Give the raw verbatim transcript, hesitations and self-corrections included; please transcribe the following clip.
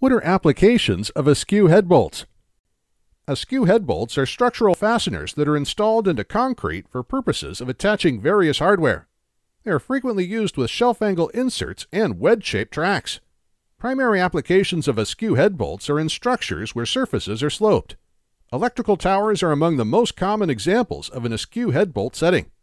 What are applications of askew head bolts? Askew head bolts are structural fasteners that are installed into concrete for purposes of attaching various hardware. They are frequently used with shelf angle inserts and wedge-shaped tracks. Primary applications of askew head bolts are in structures where surfaces are sloped. Electrical towers are among the most common examples of an askew head bolt setting.